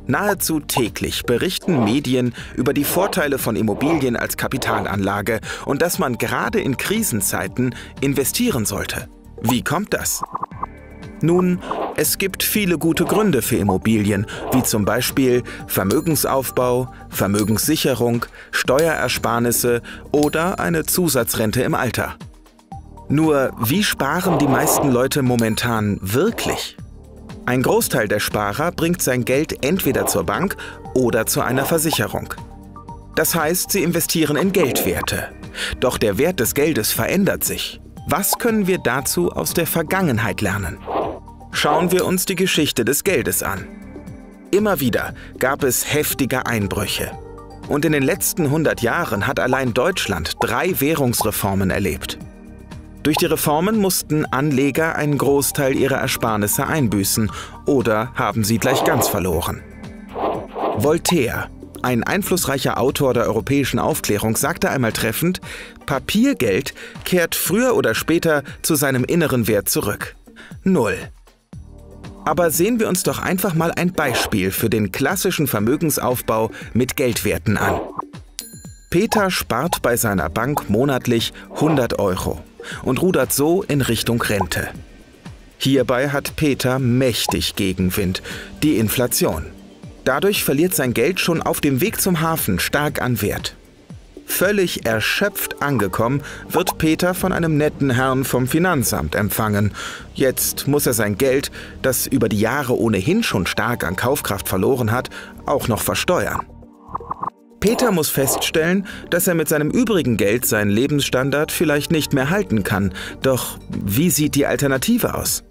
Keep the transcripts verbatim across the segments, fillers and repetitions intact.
Nahezu täglich berichten Medien über die Vorteile von Immobilien als Kapitalanlage und dass man gerade in Krisenzeiten investieren sollte. Wie kommt das? Nun, es gibt viele gute Gründe für Immobilien, wie zum Beispiel Vermögensaufbau, Vermögenssicherung, Steuerersparnisse oder eine Zusatzrente im Alter. Nur, wie sparen die meisten Leute momentan wirklich? Ein Großteil der Sparer bringt sein Geld entweder zur Bank oder zu einer Versicherung. Das heißt, sie investieren in Geldwerte. Doch der Wert des Geldes verändert sich. Was können wir dazu aus der Vergangenheit lernen? Schauen wir uns die Geschichte des Geldes an. Immer wieder gab es heftige Einbrüche. Und in den letzten hundert Jahren hat allein Deutschland drei Währungsreformen erlebt. Durch die Reformen mussten Anleger einen Großteil ihrer Ersparnisse einbüßen oder haben sie gleich ganz verloren. Voltaire, ein einflussreicher Autor der europäischen Aufklärung, sagte einmal treffend: Papiergeld kehrt früher oder später zu seinem inneren Wert zurück. Null. Aber sehen wir uns doch einfach mal ein Beispiel für den klassischen Vermögensaufbau mit Geldwerten an. Peter spart bei seiner Bank monatlich hundert Euro und rudert so in Richtung Rente. Hierbei hat Peter mächtig Gegenwind, die Inflation. Dadurch verliert sein Geld schon auf dem Weg zum Hafen stark an Wert. Völlig erschöpft angekommen, wird Peter von einem netten Herrn vom Finanzamt empfangen. Jetzt muss er sein Geld, das über die Jahre ohnehin schon stark an Kaufkraft verloren hat, auch noch versteuern. Peter muss feststellen, dass er mit seinem übrigen Geld seinen Lebensstandard vielleicht nicht mehr halten kann. Doch wie sieht die Alternative aus?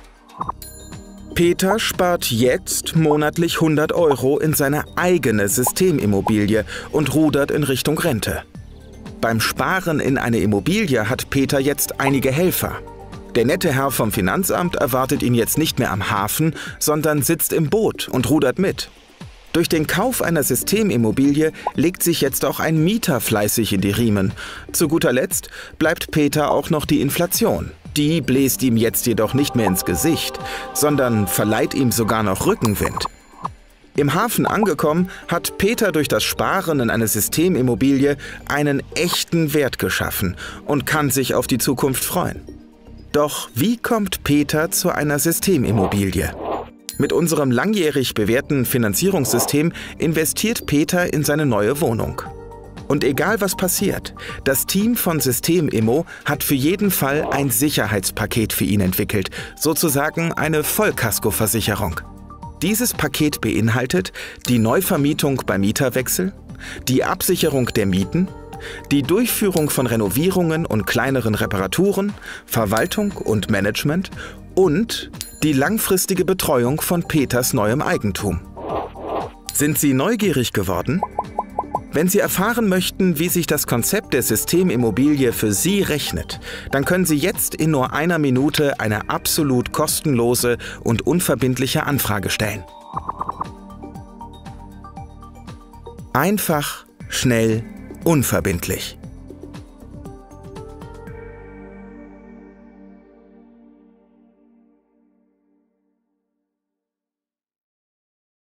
Peter spart jetzt monatlich hundert Euro in seine eigene Systemimmobilie und rudert in Richtung Rente. Beim Sparen in eine Immobilie hat Peter jetzt einige Helfer. Der nette Herr vom Finanzamt erwartet ihn jetzt nicht mehr am Hafen, sondern sitzt im Boot und rudert mit. Durch den Kauf einer Systemimmobilie legt sich jetzt auch ein Mieter fleißig in die Riemen. Zu guter Letzt bleibt Peter auch noch die Inflation. Die bläst ihm jetzt jedoch nicht mehr ins Gesicht, sondern verleiht ihm sogar noch Rückenwind. Im Hafen angekommen, hat Peter durch das Sparen in eine Systemimmobilie einen echten Wert geschaffen und kann sich auf die Zukunft freuen. Doch wie kommt Peter zu einer Systemimmobilie? Mit unserem langjährig bewährten Finanzierungssystem investiert Peter in seine neue Wohnung. Und egal was passiert, das Team von Systemimmo hat für jeden Fall ein Sicherheitspaket für ihn entwickelt, sozusagen eine Vollkaskoversicherung. Dieses Paket beinhaltet die Neuvermietung bei Mieterwechsel, die Absicherung der Mieten, die Durchführung von Renovierungen und kleineren Reparaturen, Verwaltung und Management und die langfristige Betreuung von Peters neuem Eigentum. Sind Sie neugierig geworden? Wenn Sie erfahren möchten, wie sich das Konzept der Systemimmobilie für Sie rechnet, dann können Sie jetzt in nur einer Minute eine absolut kostenlose und unverbindliche Anfrage stellen. Einfach, schnell, unverbindlich.